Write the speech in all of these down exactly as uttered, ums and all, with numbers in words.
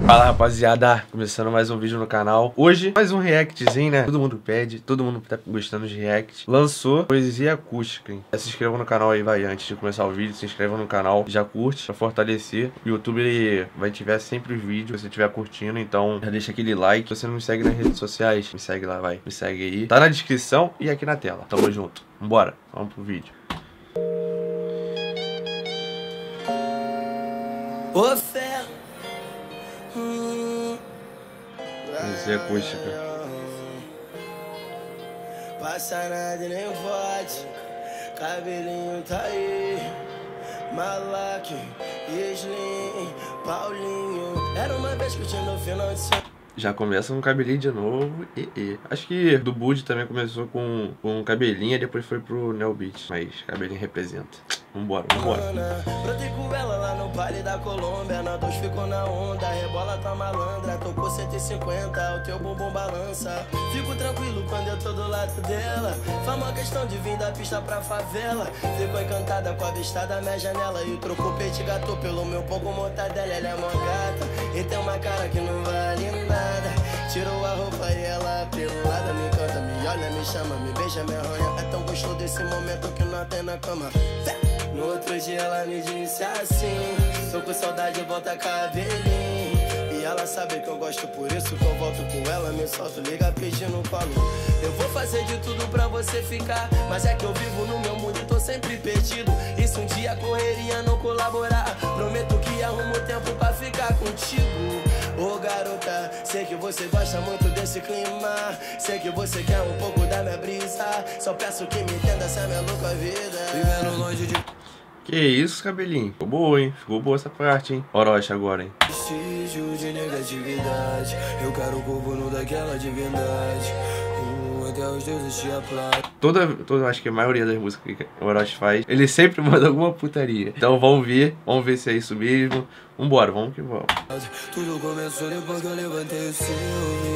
Fala, rapaziada, começando mais um vídeo no canal. Hoje, mais um reactzinho, né? Todo mundo pede, todo mundo tá gostando de react. Lançou poesia acústica, hein? Se inscreva no canal aí, vai, antes de começar o vídeo. Se inscreva no canal, já curte, pra fortalecer. O YouTube, ele vai tiver sempre os vídeos, se você estiver curtindo. Então, já deixa aquele like. Se você não me segue nas redes sociais, me segue lá, vai. Me segue aí. Tá na descrição e aqui na tela. Tamo junto. Vambora, vamos pro vídeo. Ô, fé. Poesia acústica. Passa nada e nem vote. Cabelinho tá aí. Malaque, Slim, Paulinho. Era uma vez que eu tinha no final de semana. Já começa com cabelinho de novo. E, e. Acho que do Bud também começou com, com cabelinho, depois foi pro Neo Beat. Mas cabelinho representa. Vambora, vambora. Brotei com ela lá no baile da Colômbia. Na dois ficou na onda, rebola tá malandra. Tocou cento e cinquenta, o teu bumbum balança. Fico tranquilo quando eu tô do lado dela. Faz uma questão de vir da pista pra favela. Ficou encantada com a vista da minha janela. E trocou peito gato pelo meu pouco mortadela. Ela é mó gata e tem uma cara que não vale nada. Tirou a roupa e ela pelada. Me canta, me olha, me chama, me beija, me arranha. É tão gostoso desse momento que não tem na cama. No outro dia ela me disse assim: tô com saudade, volta cabelinho. E ela sabe que eu gosto, por isso que eu volto com ela. Me solto, liga pedindo colo. Eu vou fazer de tudo pra você ficar, mas é que eu vivo no meu mundo e tô sempre perdido. E se um dia a correria não colaborar, prometo que arrumo tempo pra ficar contigo. Ô garota, sei que você gosta muito desse clima. Sei que você quer um pouco da minha brisa. Só peço que me entenda essa minha louca vida. Vivendo longe de... Que isso, cabelinho? Ficou boa, hein? Ficou boa essa parte, hein? Orochi agora, hein? Vestígio de negatividade. Eu quero o corpo nu daquela divindade. Uh, até os deuses te aplaudem. Toda, toda, acho que a maioria das músicas que o Orochi faz, ele sempre manda alguma putaria. Então vamos ver, vamos ver se é isso mesmo. Vambora, vamos que vamos. Tudo começou depois que eu levantei o seu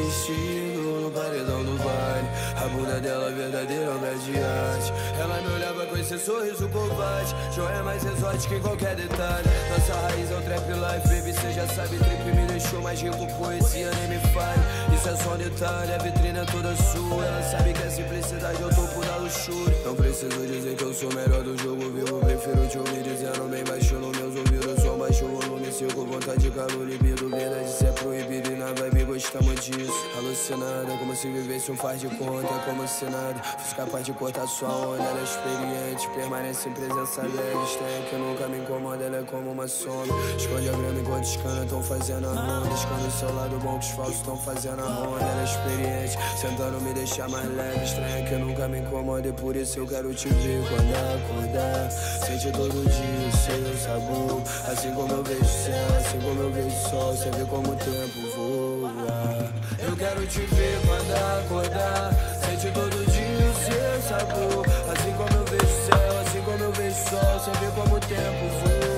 vestido no paredão do baile. A bunda dela verdadeira obra de arte. Ela me olhava com esse sorriso covarde. Joia mais exótica em qualquer detalhe. Nossa raiz é o trap life, baby, cê já sabe. Trip me deixou mais rico, poesia nem me fale. Isso é só um detalhe, a vitrine é toda sua. Ela sabe que a simplicidade é o topo da luxúria. Não preciso dizer que eu sou o melhor do jogo vivo. Prefiro te ouvir dizendo bem baixo nos meus ouvidos. Só baixo o volume. Com vontade, calor, libido, verdade, isso é proibido e na vibe gostamos disso. Alucinada, como se vivesse um faz de conta, como se nada fosse capaz de cortar sua onda. Ela é experiente, permanece em presença leve. Estranha que nunca me incomoda, ela é como uma sombra. Esconde a grama enquanto os canas tão fazendo a ronda. Esconde o seu lado bom que os falsos tão fazendo a ronda. Ela é experiente, tentando me deixar mais leve. Estranha que nunca me incomoda e por isso eu quero te ver quando acordar. Sente todo dia o seu sabor, assim como eu vejo céu, assim como eu vejo o sol, você vê como o tempo voa. Eu quero te ver quando acordar, sente todo dia o seu sabor, assim como eu vejo o céu, assim como eu vejo o sol, você vê como o tempo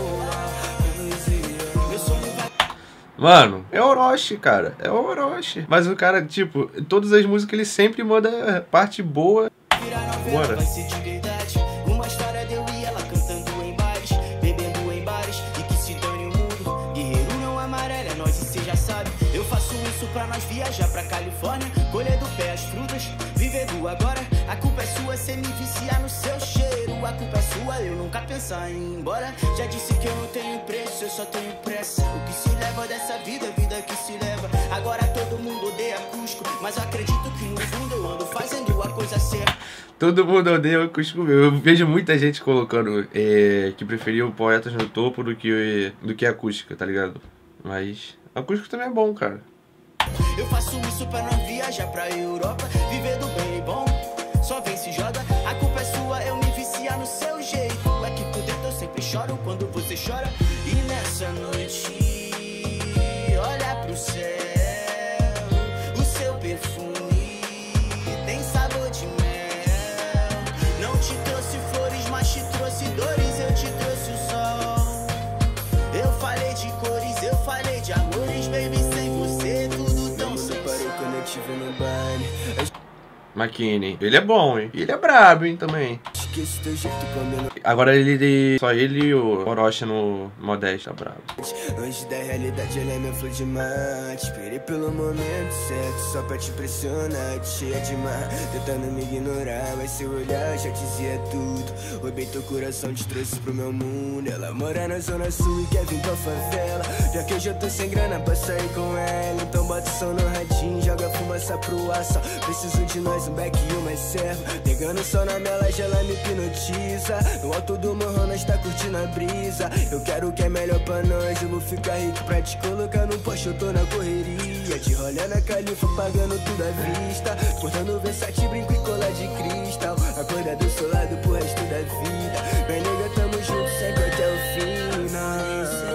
voa. Mano, é Orochi, cara, é Orochi. Mas o cara, tipo, todas as músicas ele sempre manda parte boa. Bora. Uma história de eu e ela cantando em bares, bebendo em bares e que se dane o mundo. Guerreiro não amarelo, é nós e cê já sabe. Eu faço isso pra nós viajar pra Califórnia, colher do pé as frutas, viver do agora. A culpa é sua, cê me viciar no seu cheiro. A culpa é sua, eu nunca pensar em ir embora. Já disse que eu não tenho preço, eu só tenho pressa. O que se leva dessa vida, a vida que se leva. Agora todo mundo odeia acústico, mas eu acredito que no fundo eu ando fazendo a coisa certa. Todo mundo odeia o acústico meu. Eu vejo muita gente colocando é, que preferia o Poetas no topo do que, do que a acústica, tá ligado? Mas acústico também é bom, cara. Eu faço isso pra não viajar pra Europa, viver do bem e bom, só vem se joga. A culpa é sua, eu me viciar no seu jeito. É que por dentro eu sempre choro quando você chora. E nessa noite, olha pro céu, o seu perfume tem sabor de mel. Não te trouxe flores, mas te trouxe dores. Eu te trouxe o sol. Eu falei de cores, eu falei de amores, baby, sem você tudo tão sem sal. McKinney, ele é bom, hein? Ele é brabo, hein, também. Agora ele, só ele e o Orochi no Modeste, tá bravo. Antes da realidade ela é minha flor de mate. Esperei pelo momento certo, só pra te impressionar. Cheia de mar, tentando me ignorar, mas seu olhar já dizia tudo. Roubei teu coração, te trouxe pro meu mundo. Ela mora na zona sul e quer vir pra favela. Já que hoje eu tô sem grana pra sair com ela, então bota o som no radinho, joga fumaça pro ar. Só preciso de nós, um back e uma serva. Pegando só na minha laje, ela me hipnotiza. No alto do morro nós tá curtindo a brisa. Eu quero o que é melhor pra nós, eu vou ficar rico pra te colocar no poste, eu tô na correria. De rolê na califa, pagando tudo à vista. Portando Versace, brinco e colar de cristal. Acorda do seu lado pro resto da vida. Minha nega, tamo junto sempre até o final.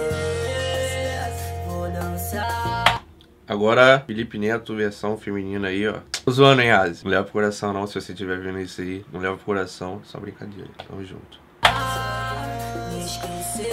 Agora, Felipe Neto, versão feminina aí, ó. Tô zoando, hein, Asi? Não leva pro coração, não, se você estiver vendo isso aí. Não leva pro coração, só brincadeira. Tamo junto. Me esquecer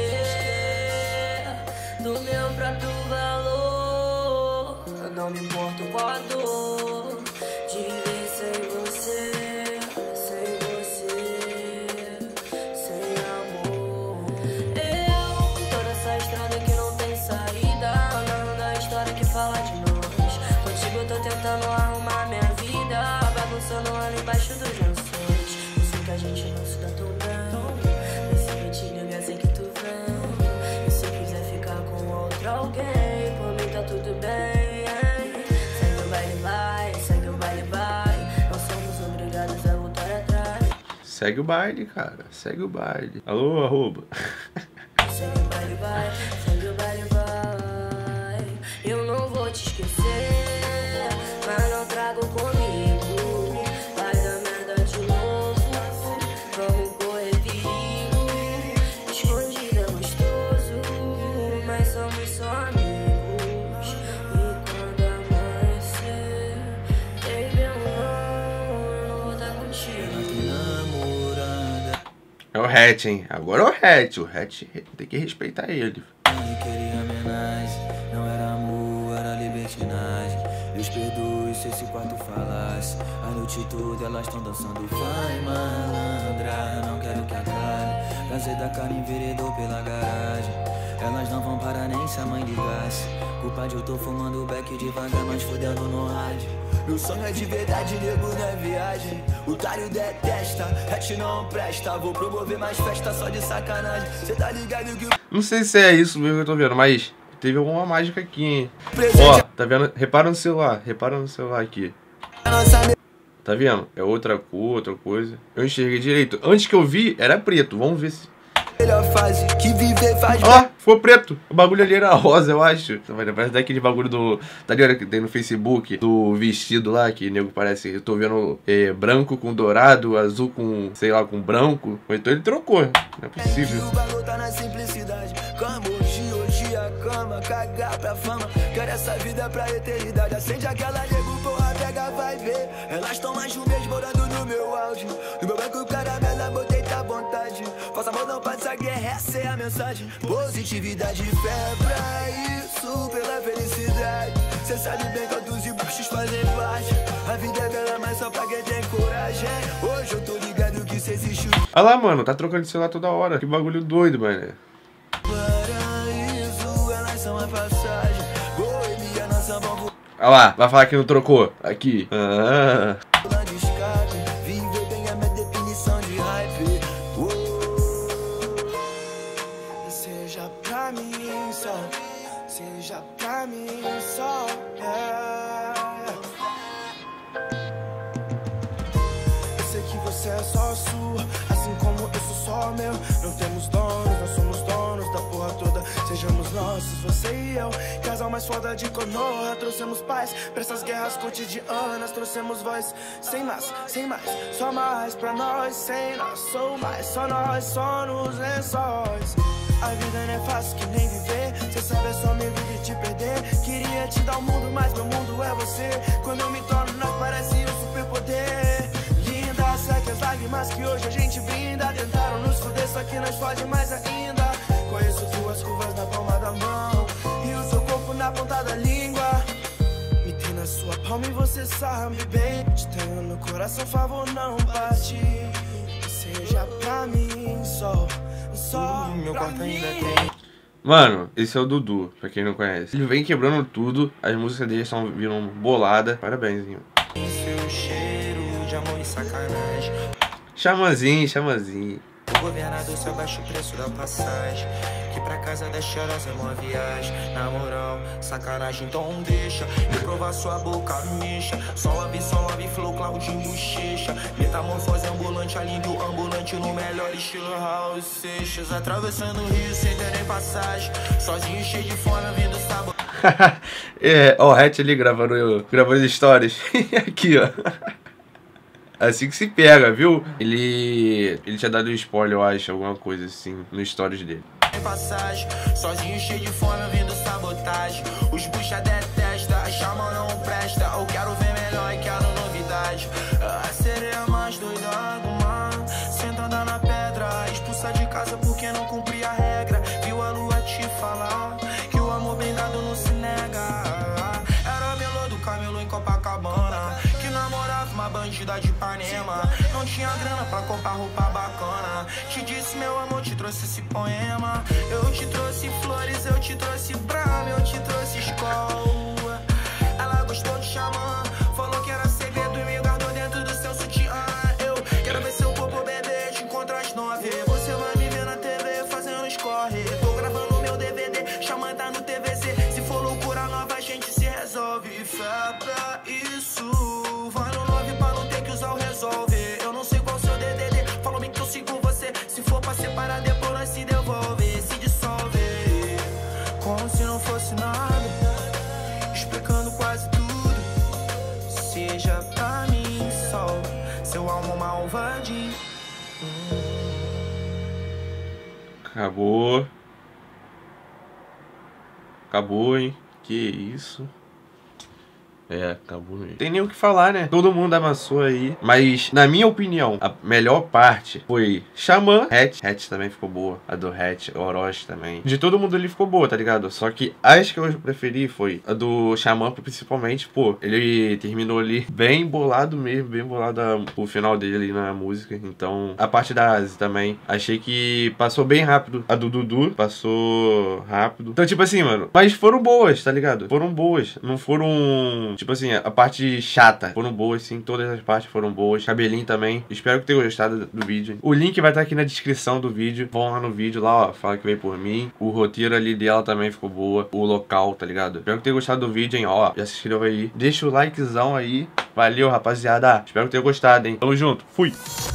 do meu próprio valor. Eu não me importo com a dor de viver sem você, sem você, sem amor. Eu, toda essa estrada que não tem saída, andando na história que fala de nós. Contigo eu tô tentando arrumar minha vida, bagunçando ali embaixo dos lençóis. Eu sei que a gente não se dá tão bem. Alguém, por mim tá tudo bem. Segue o baile, vai, segue o baile, vai. Não somos obrigados a voltar atrás. Segue o baile, cara. Segue o baile. Alô, arroba. Segue o baile, vai, segue o baile, vai. Eu não vou te esquecer, mas não trago comigo. Vai dar merda de novo, vamos correr perigo. Escondido é gostoso, mas somos só amigos. E quando amanhecer, baby, eu não, eu não vou estar contigo. É o Hatch, hein? Agora é o Hatch. O Hatch tem que respeitar ele. Queria homenagem, não era amor, era libertinagem. Deus perdoe se esse quarto falasse. A noite toda elas tão dançando. Vai, malandra, eu não quero que acabe. Prazer da carne enveredou pela garagem. Elas não vão parar nem se a mãe ligasse. Culpa de eu tô fumando back devagar, mas fudendo no rádio. Meu sonho é de verdade, nego na viagem. O Tário detesta, hatch não presta. Vou promover mais festa só de sacanagem. Cê tá ligado que... Não sei se é isso mesmo que eu tô vendo, mas teve alguma mágica aqui, hein? Ó, tá vendo? Repara no celular, repara no celular aqui. Tá vendo? É outra cor, outra coisa. Eu enxerguei direito. Antes que eu vi, era preto. Vamos ver se... melhor fase que viver faz. Ó, ficou preto. O bagulho ali era rosa, eu acho. Parece daquele bagulho do... Tá ligado que tem no Facebook? Do vestido lá, que nego parece... Eu tô vendo é, branco com dourado, azul com... sei lá, com branco. Então ele trocou. Não é possível. O bagulho tá na simplicidade. Cama, hoje, hoje a cama. Cagar pra fama. Quero essa vida pra eternidade. Acende aquela nego, porra, pega, vai ver. Elas tão mais de um mês morando no meu áudio. No meu banco, caramela, botei tá vontade. Faça amor, não pode essa guerra, essa é a mensagem. Positividade, fé pra isso, pela felicidade. Cê sabe bem que todos os buchos fazem parte. A vida é bela, mas só pra quem tem coragem. Hoje eu tô ligado que cê existe. Olha lá, mano, tá trocando de celular toda hora. Que bagulho doido, mano. Paraíso, elas são a passagem. Boemia, nossa vamos. Olha lá, vai falar que não trocou. Aqui. Ah. Viver bem a minha definição de hype. Seja pra mim só, seja pra mim só, yeah. Eu sei que você é só sua, assim como eu sou só meu. Não temos donos, nós somos donos da porra toda. Sejamos nossos, você e eu, casal mais foda de Konoha. Trouxemos paz pra essas guerras cotidianas. Trouxemos voz, sem mais, sem mais, só mais pra nós. Sem nós, sou mais, só nós, só nos lençóis. A vida não é fácil que nem viver. Cê sabe, é só me viver e te perder. Queria te dar o mundo, mas meu mundo é você. Quando eu me torno, nós parece um superpoder. Linda, segue as lágrimas que hoje a gente brinda. Tentaram nos fuder, só que nós fode mais ainda. Conheço tuas curvas na palma da mão e o seu corpo na ponta da língua. Me tem na sua palma e você sabe bem. Te tenho no coração, favor não bate. Você Seja pra mim só, só meu quarto ainda tem. Mano, esse é o Dudu, pra quem não conhece. Ele vem quebrando tudo, as músicas dele estão vindo bolada. Parabéns, hein? Seu cheiro de amor e sacanagem. Xamãzinho, xamãzinho. O governador só baixa o preço da passagem, que pra casa das choras é uma viagem. Na moral, sacanagem, então deixa eu provar sua boca, mexa. Só love, só love, flow, Claudinho, bochecha. Metamorfose ambulante, alívio ambulante no melhor estilo Raul Seixas. Atravessando o rio sem ter nem passagem, sozinho, cheio de fome, vindo sabor. É, ó, o Hatch ali gravando, gravando stories. Aqui, ó. Assim que se pega, viu? Ele ele tinha dado um spoiler, eu acho, alguma coisa assim, no stories dele. Passagem, sozinho, cheio de fome, vindo sabotagem. Os bucha detesta, a chama não presta. Eu quero ver melhor e quero novidade. A sereia mais doida, água, sentada na pedra, expulsa de casa porque não cumpria a regra. Viu a lua te falar que o amor bem dado não se nega. Era melô do Camelo em Copacabana, que namorava uma bandida de Ipanema. Não tinha grana pra comprar roupa bacana. Te disse, meu amor, te trouxe esse poema. Eu te trouxe flores, eu te trouxe brama, eu te trouxe escola. Ela gostou de xamã, falou que era segredo e me guardou dentro do seu sutiã. Eu quero ver seu corpo, bebê, te encontro às nove. Você vai me ver na T V fazendo escorre. Tô gravando meu D V D, xamã tá no T V C. Se for loucura nova, a gente se resolve. Fé pra isso, vai no nove pra não ter que usar o resolve. Eu não sei qual seu D D D, falou bem que eu sigo você. Se for pra separar, depois nós se devolve, se dissolve. Como se não fosse nada, explicando quase tudo. Seja pra mim só, seu alma malvadinho. Acabou. Acabou, hein? Que isso? É, acabou mesmo. Tem nem o que falar, né? Todo mundo amassou aí. Mas, na minha opinião, a melhor parte foi Xamã, Hatch. Hatch também ficou boa. A do Hatch, Orochi também. De todo mundo ali ficou boa, tá ligado? Só que as que eu preferi foi a do Xamã, principalmente. Pô, ele terminou ali bem bolado mesmo. Bem bolado a, o final dele ali na música. Então, a parte da Asi também. Achei que passou bem rápido. A do Dudu passou rápido. Então, tipo assim, mano. Mas foram boas, tá ligado? Foram boas. Não foram... Tipo assim, a parte chata foram boas, sim. Todas as partes foram boas. Cabelinho também. Espero que tenham gostado do vídeo. O link vai estar aqui na descrição do vídeo. Vão lá no vídeo, lá, ó. Fala que veio por mim. O roteiro ali dela também ficou boa. O local, tá ligado? Espero que tenham gostado do vídeo, hein. Ó, já se inscreva aí. Deixa o likezão aí. Valeu, rapaziada. Espero que tenham gostado, hein. Tamo junto. Fui.